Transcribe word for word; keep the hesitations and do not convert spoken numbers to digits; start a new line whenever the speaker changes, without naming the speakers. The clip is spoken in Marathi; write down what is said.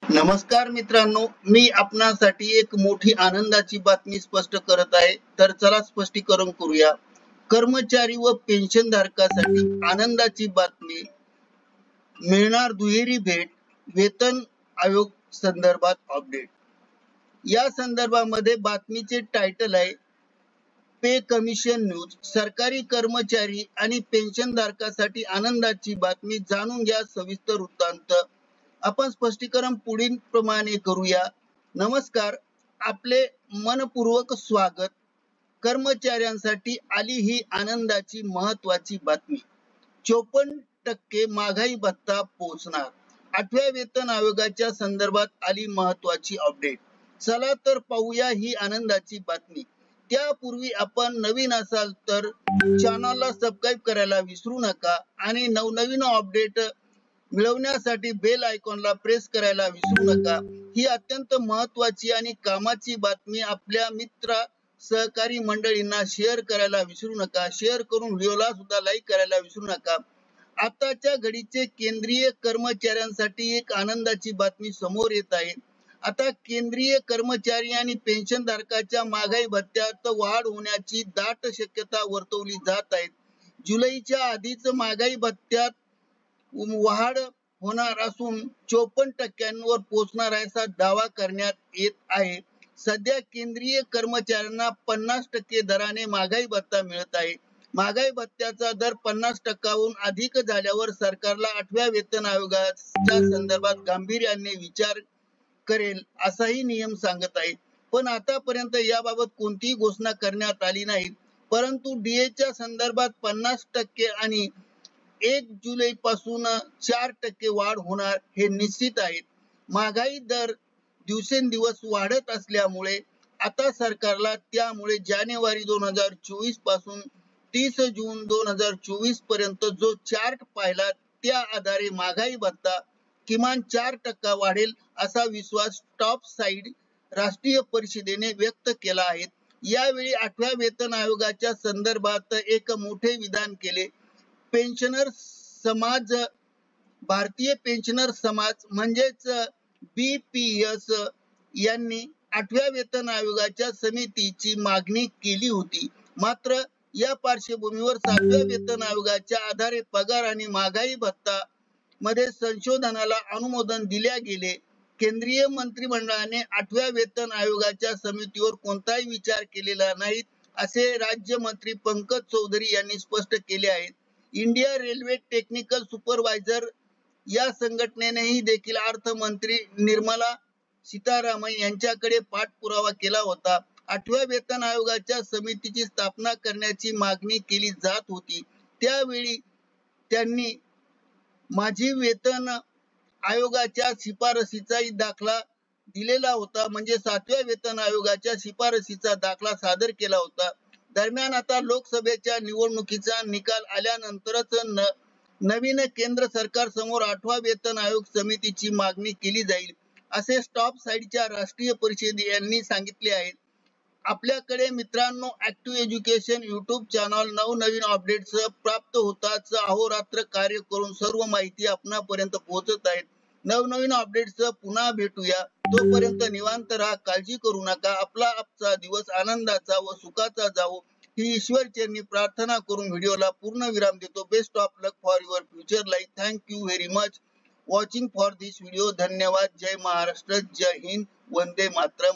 नमस्कार मित्रांनो, मी आपणासाठी एक मोठी आनंदाची बातमी स्पष्ट करत आहे. तर चला स्पष्टीकरण करूया. कर्मचारी व पेन्शन धारकासाठी आनंदाची बातमी. मिळणार दुहेरी भेट. वेतन आयोग संदर्भात अपडेट. या संदर्भामध्ये बातमीचे टायटल आहे पे कमिशन न्यूज. सरकारी कर्मचारी आणि पेन्शन धारकासाठी आनंदाची बातमी. जाणून घ्या सविस्तर वृत्तांत. आपण स्पष्टीकरण पुढील प्रमाणे करूया. नमस्कार, आपले मनपूर्वक स्वागत. कर्मचाऱ्यांसाठी आली ही आनंदाची महत्वाची बातमी. चोपन्न टक्के महागाई भत्ता पोहोचणार. आठव्या वेतन आयोगाच्या संदर्भात आली महत्वाची अपडेट. चला तर पाहूया ही आनंदाची बातमी. त्यापूर्वी आपण नवीन असाल तर चॅनलला सबस्क्राईब करायला विसरू नका आणि नवनवीन अपडेट मिळवण्यासाठी बेल आयकॉनला प्रेस करायला विसरू नका. ही अत्यंत महत्वाची आणि कामाची बातमी आपल्या मित्र सहकारी मंडळींना शेअर करायला विसरू नका. शेअर करून व्हिडिओला सुद्धा लाईक करायला विसरू नका. आताच्या घडीचे केंद्रीय कर्मचाऱ्यांसाठी एक आनंदाची बातमी समोर येत आहे. आता केंद्रीय कर्मचारी आणि पेन्शन धारकाच्या महागाई भत्त्यात वाढ होण्याची दाट शक्यता वर्तवली जात आहे. जुलैच्या आधीच महागाई भत्त्यात वाढ होणार असून चोपन्न टक्क्यांवर पोहोचणार असा दावा करण्यात येत आहे. सध्या केंद्रीय कर्मचाऱ्यांना पन्नास टक्के दराने महागाई भत्ता मिळत आहे. महागाई भत्त्याचा दर पन्नास टक्क्याहून अधिक झाल्यावर सरकारला आठव्या वेतन आयोगाच्या संदर्भात गांभीर्याने विचार करेल असाही नियम सांगत आहे. पण आतापर्यंत याबाबत कोणतीही घोषणा करण्यात आली नाही. परंतु डीएच्या संदर्भात पन्नास टक्के आणि एक जुलै पासून चार टक्के वाढ होणार हे निश्चित आहे. महागाई दर दिवसेंदिवस वाढत असल्यामुळे आता सरकारला त्यामुळे जानेवारी दोन हजार चोवीस पासून तीस जून दोन हजार चोवीस पर्यंत जो चार्ट पाहिला त्या आधारे महागाई भत्ता किमान चार टक्का वाढेल असा विश्वास टॉप साइड राष्ट्रीय परिषदेने व्यक्त केला आहे. यावेळी आठव्या वेतन आयोगाच्या संदर्भात एक मोठे विधान केले. पेन्शनर समाज, भारतीय पेन्शनर समाज म्हणजेच बी पी एस यांनी आठव्या वेतन आयोगाच्या समितीची मागणी केली होती. मात्र या पार्श्वभूमीवर सातव्या वेतन आयोगाच्या आधारे पगार आणि महागाई भत्ता मध्ये संशोधनाला अनुमोदन दिले गेले. केंद्रीय मंत्रिमंडळाने आठव्या वेतन आयोगाच्या समितीवर कोणताही विचार केलेला नाही असे राज्यमंत्री पंकज चौधरी यांनी स्पष्ट केले आहे. इंडिया रेल्वे टेक्निकल सुपरवायझर या संघटनेनेही देखील अर्थमंत्री निर्मला सीतारामन यांच्याकडे पाठपुरावा केला होता. आठव्या वेतन आयोगाच्या समितीची स्थापना करण्याची मागणी केली जात होती. त्यावेळी त्यांनी माझी वेतन आयोगाच्या शिफारसीचाही दाखला दिलेला होता, म्हणजे सातव्या वेतन आयोगाच्या शिफारसीचा दाखला सादर केला होता. दरम्यान आता लोकसभेच्या निवडणुकीचा निकाल आल्यानंतरच न नवीन केंद्र सरकार समोर आठवा वेतन आयोग समितीची मागणी केली जाईल असे स्टॉप साइडच्या राष्ट्रीय परिषदे यांनी सांगितले आहे. आपल्याकडे मित्रांनो ऍक्टिव्ह एज्युकेशन युट्यूब चॅनल नवनवीन अपडेट्स प्राप्त होताच अहोरात्र कार्य करून सर्व माहिती आपणापर्यंत पोहोचत आहे. नवनवीन अपडेट्स पुन्हा भेटूया. तोपर्यंत निवांत राहा, काळजी करू नका. आपला आजचा दिवस आनंदाचा व सुखाचा जावो ही ईश्वर चरणी प्रार्थना करून व्हिडिओला पूर्ण विराम देतो. Best of luck for your future life. Thank you very much watching for this video. धन्यवाद. जय महाराष्ट्र, जय हिंद, वंदे मातरम.